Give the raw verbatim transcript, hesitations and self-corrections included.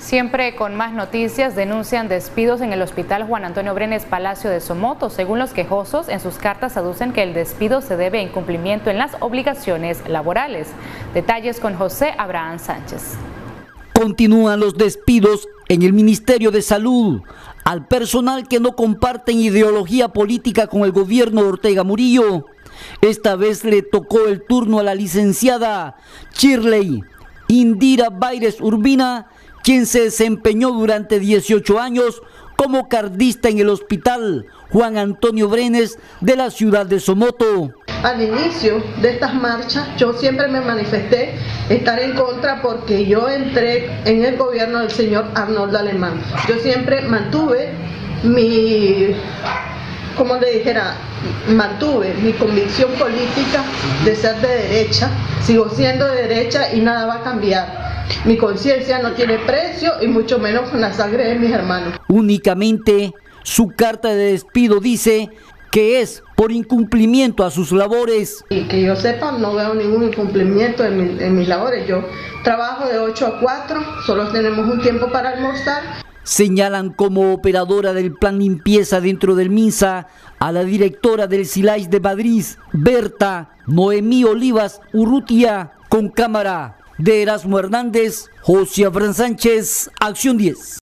Siempre con más noticias, denuncian despidos en el Hospital Juan Antonio Brenes Palacio de Somoto. Según los quejosos, en sus cartas aducen que el despido se debe a incumplimiento en las obligaciones laborales. Detalles con José Abraham Sánchez. Continúan los despidos en el Ministerio de Salud al personal que no comparten ideología política con el gobierno de Ortega Murillo. Esta vez le tocó el turno a la licenciada Shirley Indira Baires Urbina, quien se desempeñó durante dieciocho años como cardista en el Hospital Juan Antonio Brenes de la ciudad de Somoto. Al inicio de estas marchas yo siempre me manifesté estar en contra porque yo entré en el gobierno del señor Arnoldo Alemán. Yo siempre mantuve mi, como le dijera, mantuve mi convicción política de ser de derecha, sigo siendo de derecha y nada va a cambiar. Mi conciencia no tiene precio y mucho menos con la sangre de mis hermanos. Únicamente su carta de despido dice que es por incumplimiento a sus labores. Y que yo sepa, no veo ningún incumplimiento en, mi, en mis labores. Yo trabajo de ocho a cuatro, solo tenemos un tiempo para almorzar. Señalan como operadora del plan limpieza dentro del MINSA a la directora del SILAIS de Madrid, Berta Noemí Olivas Urrutia, con cámara de Erasmo Hernández, José Abraham Sánchez, Acción diez.